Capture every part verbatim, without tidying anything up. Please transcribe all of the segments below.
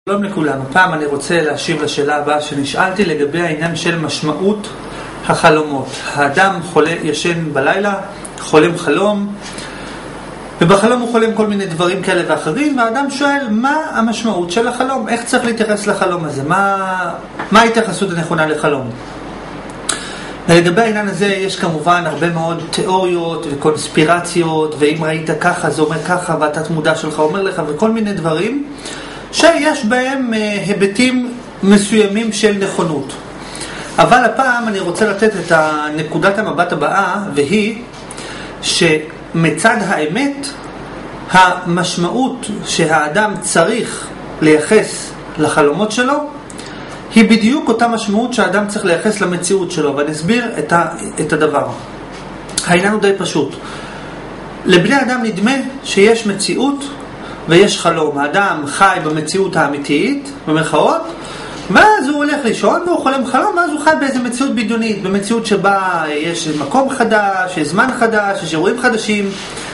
שלום לכולם, הפעם אני רוצה להשיב לשאלה הבאה שנשאלתי לגבי העניין של משמעות החלומות. האדם חולה, ישן בלילה, חולם חלום, ובחלום הוא חולם כל מיני דברים כאלה ואחרים, והאדם שואל מה המשמעות של החלום, איך צריך להתייחס לחלום הזה, מה, מה ההתייחסות הנכונה לחלום. ולגבי העניין הזה יש כמובן הרבה מאוד תיאוריות וקונספירציות, ואם ראית ככה זה אומר ככה, והתת מודע שלך אומר לך, וכל מיני דברים שיש בהם היבטים מסוימים של נכונות. אבל הפעם אני רוצה לתת את נקודת המבט הבאה, והיא שמצד האמת המשמעות שהאדם צריך לייחס לחלומות שלו היא בדיוק אותה משמעות שהאדם צריך לייחס למציאות שלו, ואני אסביר את, ה, את הדבר. העניין הוא די פשוט. לבני אדם נדמה שיש מציאות ויש חלום. האדם חי במציאות האמיתית, במרכאות, ואז הוא הולך לישון והוא חולם חלום, ואז הוא חי באיזו מציאות בדיונית, במציאות שבה יש מקום חדש, יש זמן חדש, יש אירועים חדשים,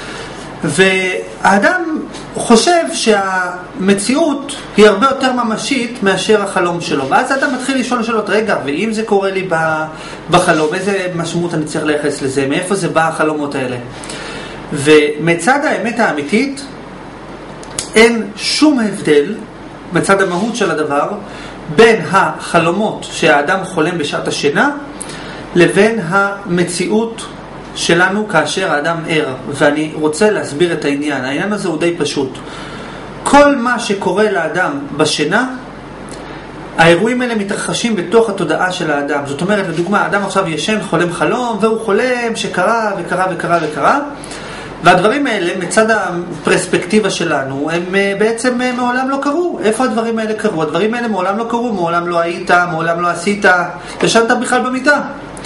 והאדם חושב שהמציאות היא הרבה יותר ממשית מאשר החלום שלו. ואז האדם מתחיל לשאול שאלות, רגע, ואם זה קורה לי בחלום, איזה משמעות אני צריך לייחס לזה, מאיפה זה בא החלומות האלה? ומצד האמת האמיתית אין שום הבדל מצד המהות של הדבר בין החלומות שהאדם חולם בשעת השינה לבין המציאות שלנו כאשר האדם ער. ואני רוצה להסביר את העניין. העניין הזה הוא די פשוט. כל מה שקורה לאדם בשינה, האירועים האלה מתרחשים בתוך התודעה של האדם. זאת אומרת, לדוגמה, האדם עכשיו ישן, חולם חלום, והוא חולם שקרה וקרה וקרה וקרה, והדברים האלה מצד הפרספקטיבה שלנו הם בעצם מעולם לא קרו. איפה הדברים האלה קרו? הדברים האלה מעולם לא קרו, מעולם לא היית, מעולם לא עשית, ישנת בכלל במיטה.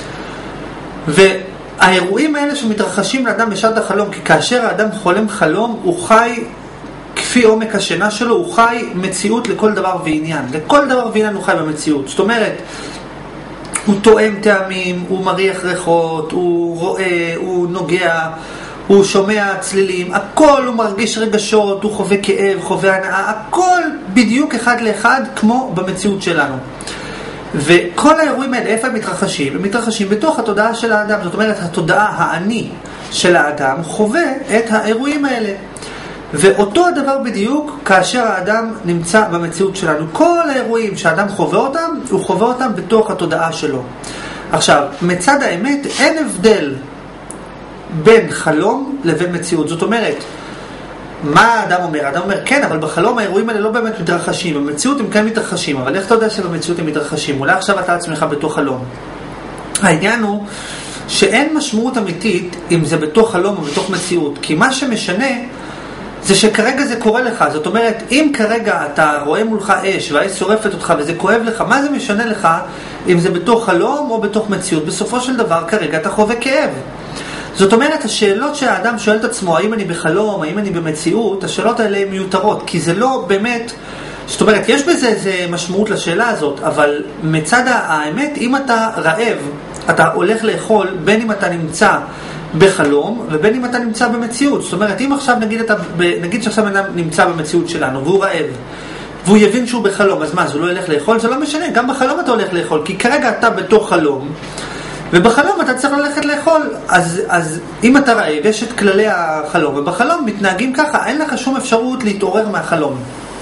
והאירועים האלה שמתרחשים לאדם בשעת החלום, כי כאשר האדם חולם חלום הוא חי כפי עומק השינה שלו, הוא חי מציאות לכל דבר ועניין. לכל דבר ועניין הוא חי במציאות. זאת אומרת, הוא תואם טעמים, הוא מריח ריחות, הוא רואה, הוא נוגע, הוא שומע צלילים, הכל הוא מרגיש רגשות, הוא חווה כאב, חווה הנאה, הכל בדיוק אחד לאחד כמו במציאות שלנו. וכל האירועים האלה, איפה הם מתרחשים? הם מתרחשים בתוך התודעה של האדם. זאת אומרת, התודעה העני של האדם חווה את האירועים האלה. ואותו הדבר בדיוק כאשר האדם נמצא במציאות שלנו. כל האירועים שהאדם חווה אותם, הוא חווה אותם בתוך התודעה שלו. עכשיו, מצד האמת אין הבדל בין חלום לבין מציאות. זאת אומרת, מה האדם אומר? האדם אומר, כן, אבל בחלום האירועים האלה לא באמת מתרחשים. במציאות הם כן מתרחשים, אבל איך אתה יודע שבמציאות הם מתרחשים? אולי עכשיו אתה עצמך בתוך חלום. העניין הוא שאין משמעות אמיתית אם זה בתוך חלום או בתוך מציאות, כי מה שמשנה זה שכרגע זה קורה לך. זאת אומרת, אם כרגע אתה רואה מולך אש והאש שורפת אותך וזה כואב לך, מה זה משנה לך אם זה בתוך חלום או בתוך מציאות? בסופו של דבר כרגע אתה חווה כאב. זאת אומרת, השאלות שהאדם שואל את עצמו, האם אני בחלום, האם אני במציאות, השאלות האלה הן מיותרות, כי זה לא באמת, זאת אומרת, יש בזה איזה משמעות לשאלה הזאת, אבל מצד האמת, אם אתה רעב, אתה הולך לאכול, בין אם אתה נמצא בחלום, ובין אם אתה נמצא במציאות. זאת אומרת, אם עכשיו נגיד, אתה, נגיד שעכשיו אדם נמצא במציאות שלנו, והוא רעב, והוא יבין שהוא בחלום, אז מה, אז הוא לא ילך לאכול? זה לא משנה, גם בחלום אתה הולך לאכול, כי כרגע אתה בתוך חלום, ובחלום אתה צריך ללכת לאכול. אז, אז אם אתה רעב, יש את כללי החלום, ובחלום מתנהגים ככה, אין לך שום אפשרות להתעורר מהחלום.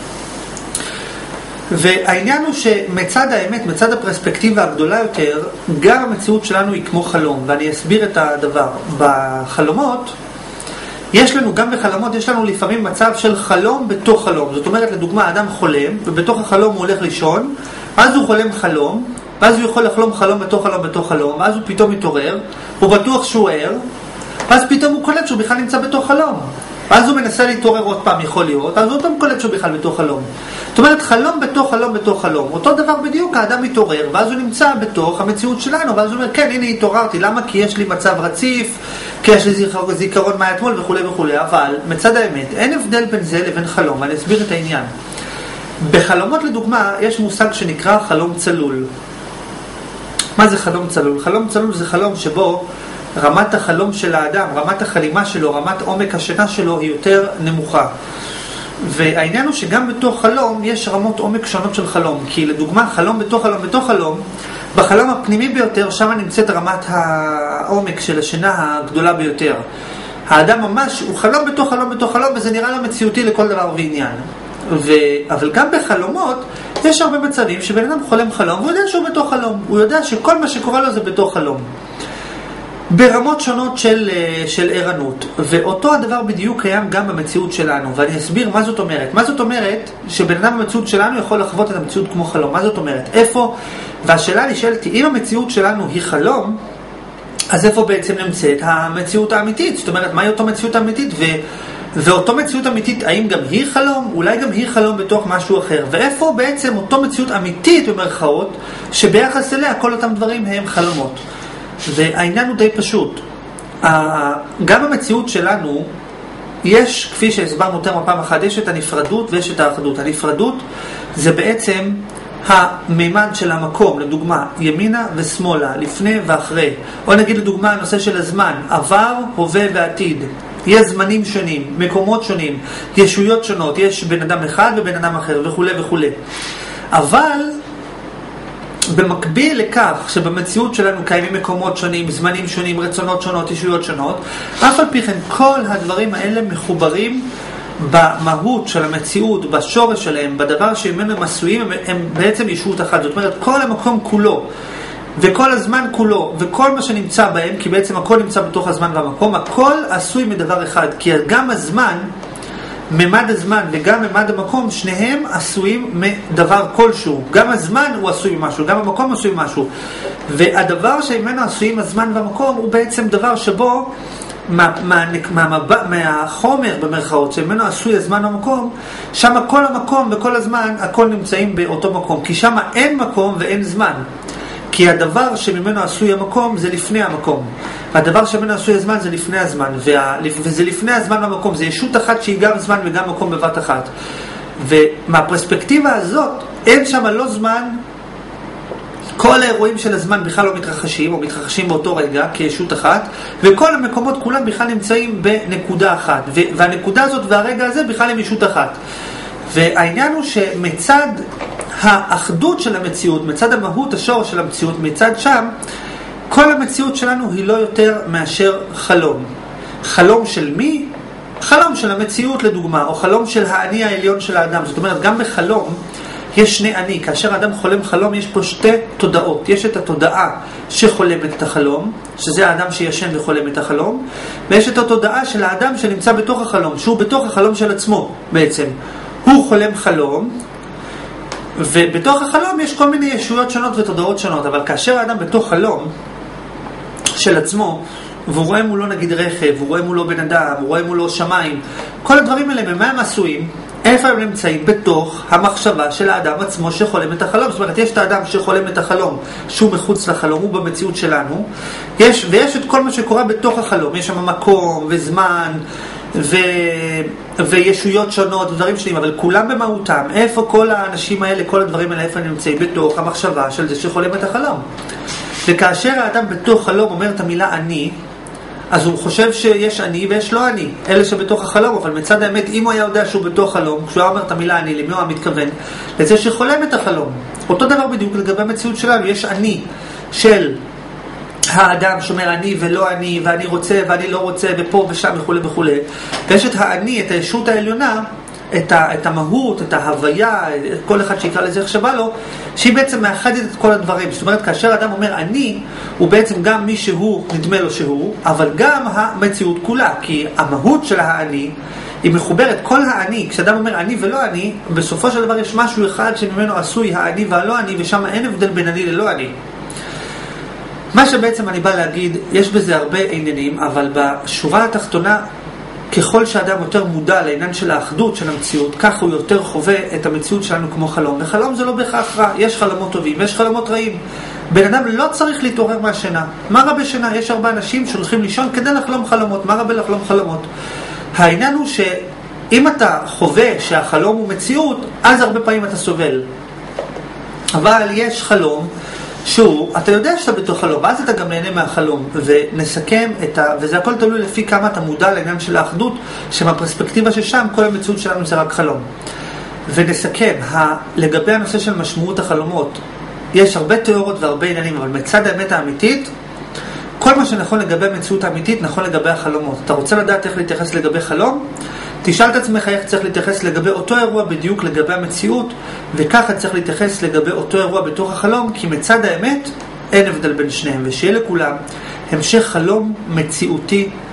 והעניין הוא שמצד האמת, מצד הפרספקטיבה הגדולה יותר, גם המציאות שלנו היא כמו חלום, ואני אסביר את הדבר. בחלומות, יש לנו, גם בחלומות, יש לנו לפעמים מצב של חלום בתוך חלום. זאת אומרת, לדוגמה, אדם חולם, ובתוך החלום הוא הולך לישון, אז הוא חולם חלום, ואז הוא יכול לחלום חלום בתוך חלום בתוך חלום, ואז הוא פתאום מתעורר, הוא בטוח שהוא ער, ואז פתאום הוא קולט שהוא בכלל נמצא בתוך חלום. ואז הוא מנסה להתעורר עוד פעם, יכול להיות, אז הוא עוד פעם קולט שהוא בכלל בתוך חלום. זאת אומרת, חלום בתוך חלום בתוך חלום. אותו דבר בדיוק, האדם מתעורר, ואז הוא נמצא בתוך המציאות שלנו, ואז הוא אומר, כן, הנה התעוררתי. למה? כי יש לי מצב רציף, כי יש לי זיכרון, זיכרון מהאתמול וכו' וכו'. אבל מצד האמת, אין הבדל בין זה לבין חלום, ואני אסביר את העניין. בחלומות לדוגמה, יש מושג שנקרא חלום צלול. מה זה חלום צלול? חלום צלול זה חלום שבו רמת החלום של האדם, רמת החלימה שלו, רמת עומק השינה שלו היא יותר נמוכה. והעניין הוא שגם בתוך חלום יש רמות עומק שונות של חלום. כי לדוגמה, חלום בתוך חלום בתוך חלום, בחלום הפנימי ביותר, שם נמצאת רמת העומק של השינה הגדולה ביותר. האדם ממש, הוא חלום בתוך חלום בתוך חלום, וזה נראה לו מציאותי לכל דבר ועניין. ו... אבל גם בחלומות, יש הרבה מצבים שבן אדם חולם חלום, והוא יודע שהוא בתוך חלום. הוא יודע שכל מה שקורה לו זה בתוך חלום. ברמות שונות של, של ערנות. ואותו הדבר בדיוק קיים גם במציאות שלנו. ואני אסביר מה זאת אומרת. מה זאת אומרת שבן אדם במציאות שלנו יכול לחוות את המציאות כמו חלום. מה זאת אומרת? איפה? והשאלה נשאלתי, אם המציאות שלנו היא חלום, אז איפה בעצם נמצאת המציאות האמיתית? זאת אומרת, מהי אותו מציאות האמיתית? ו... ואותו מציאות אמיתית, האם גם היא חלום? אולי גם היא חלום בתוך משהו אחר. ואיפה בעצם אותו מציאות אמיתית במרכאות, שביחס אליה כל אותם דברים הם חלומות? והעניין הוא די פשוט. גם במציאות שלנו, יש, כפי שהסברנו יותר מפעם אחת, יש את הנפרדות ויש את האחדות. הנפרדות זה בעצם המימד של המקום, לדוגמה, ימינה ושמאלה, לפני ואחרי. או נגיד לדוגמה, הנושא של הזמן, עבר, הווה ועתיד. יש זמנים שונים, מקומות שונים, ישויות שונות, יש בן אדם אחד ובן אדם אחר וכו' וכו'. אבל במקביל לכך שבמציאות שלנו קיימים מקומות שונים, זמנים שונים, רצונות שונות, ישויות שונות, אף על פי כן כל הדברים האלה מחוברים במהות של המציאות, בשורש שלהם, בדבר שממנו הם עשויים, הם, הם בעצם ישות אחת. זאת אומרת, כל המקום כולו וכל הזמן כולו וכל מה שנמצא בהם, כי בעצם הכל נמצא בתוך הזמן והמקום, הכל עשוי מדבר אחד. כי גם הזמן, ממד הזמן וגם ממד המקום, שניהם עשויים מדבר כלשהו. גם הזמן הוא עשוי ממשהו, גם המקום עשוי ממשהו. והדבר שממנו עשויים הזמן והמקום הוא בעצם דבר שבו מה, מה, מה, מה, מהחומר במרכאות שממנו עשוי הזמן והמקום, שם כל המקום וכל הזמן הכל נמצאים באותו מקום. כי שם אין מקום ואין זמן. כי הדבר שממנו עשוי המקום זה לפני המקום. והדבר שממנו עשוי הזמן זה לפני הזמן. וה... וזה לפני הזמן והמקום. זה ישות אחת שהיא גם זמן וגם מקום בבת אחת. ומהפרספקטיבה הזאת, אין שם לא זמן, כל האירועים של הזמן בכלל לא מתרחשים, או מתרחשים באותו רגע כישות אחת, וכל המקומות כולם בכלל נמצאים בנקודה אחת. והנקודה הזאת והרגע הזה בכלל הם ישות אחת. והעניין הוא שמצד האחדות של המציאות, מצד המהות השור של המציאות, מצד שם, כל המציאות שלנו היא לא יותר מאשר חלום. חלום של מי? חלום של המציאות לדוגמה, או חלום של האני העליון של האדם. זאת אומרת, גם בחלום יש שני אני. כאשר האדם חולם חלום, יש פה שתי תודעות. יש את התודעה שחולמת את החלום, שזה האדם שישן וחולם את החלום, ויש את התודעה של האדם שנמצא בתוך החלום, שהוא בתוך החלום של עצמו בעצם. הוא חולם חלום, ובתוך החלום יש כל מיני ישויות שונות ותודעות שונות. אבל כאשר האדם בתוך חלום של עצמו, והוא רואה מולו נגיד רכב, הוא רואה מולו בן אדם, הוא רואה מולו שמיים, כל הדברים האלה, ממה הם עשויים? איפה הם נמצאים? בתוך המחשבה של האדם עצמו שחולם את החלום. זאת אומרת, יש את האדם שחולם את החלום שהוא מחוץ לחלום, הוא במציאות שלנו, יש, ויש את כל מה שקורה בתוך החלום. יש שם מקום וזמן ו... וישויות שונות ודברים שונים, אבל כולם במהותם. איפה כל האנשים האלה, כל הדברים האלה, איפה הם נמצאים? בתוך המחשבה של זה שחולם את החלום. וכאשר האדם בתוך חלום אומר את המילה אני, אז הוא חושב שיש אני ויש לא אני, אלה שבתוך החלום. אבל מצד האמת, אם הוא היה יודע שהוא בתוך חלום, כשהוא אומר את המילה אני, למי הוא מתכוון? לזה שחולם את החלום. אותו דבר בדיוק לגבי המציאות שלנו. יש אני של האדם שאומר אני ולא אני, ואני רוצה ואני לא רוצה, ופה ושם וכו' וכו'. ויש את האני, את הישות העליונה, את, ה, את המהות, את ההוויה, כל אחד שיקרא לזה איך שבא לו, שהיא בעצם מאחדת את כל הדברים. זאת אומרת, כאשר אדם אומר אני, הוא בעצם גם מי שהוא נדמה לו שהוא, אבל גם המציאות כולה, כי המהות של האני היא מחוברת. כל האני, כשאדם אומר אני ולא אני, בסופו של דבר יש משהו אחד שממנו עשוי האני והלא אני, ושם אין הבדל בין אני ללא אני. מה שבעצם אני בא להגיד, יש בזה הרבה עניינים, אבל בשורה התחתונה, ככל שאדם יותר מודע לעניין של האחדות של המציאות, כך הוא יותר חווה את המציאות שלנו כמו חלום. וחלום זה לא בהכרח רע, יש חלומות טובים, יש חלומות רעים. בן אדם לא צריך להתעורר מהשינה. מה רע בשינה? יש הרבה אנשים שהולכים לישון כדי לחלום חלומות. מה רע בלחלום חלומות? העניין הוא שאם אתה חווה שהחלום הוא מציאות, אז הרבה פעמים אתה סובל. אבל יש חלום שהוא, אתה יודע שאתה בתוך חלום, ואז אתה גם נהנה מהחלום, ונסכם את ה... וזה הכל תלוי לפי כמה אתה מודע לעניין של האחדות, שמהפרספקטיבה ששם כל המציאות שלנו זה רק חלום. ונסכם, ה... לגבי הנושא של משמעות החלומות, יש הרבה תיאוריות והרבה עניינים, אבל מצד האמת האמיתית, כל מה שנכון לגבי המציאות האמיתית, נכון לגבי החלומות. אתה רוצה לדעת איך להתייחס לגבי חלום? תשאל את עצמך איך צריך להתייחס לגבי אותו אירוע בדיוק לגבי המציאות, וככה צריך להתייחס לגבי אותו אירוע בתוך החלום, כי מצד האמת אין הבדל בין שניהם, ושיהיה לכולם המשך חלום מציאותי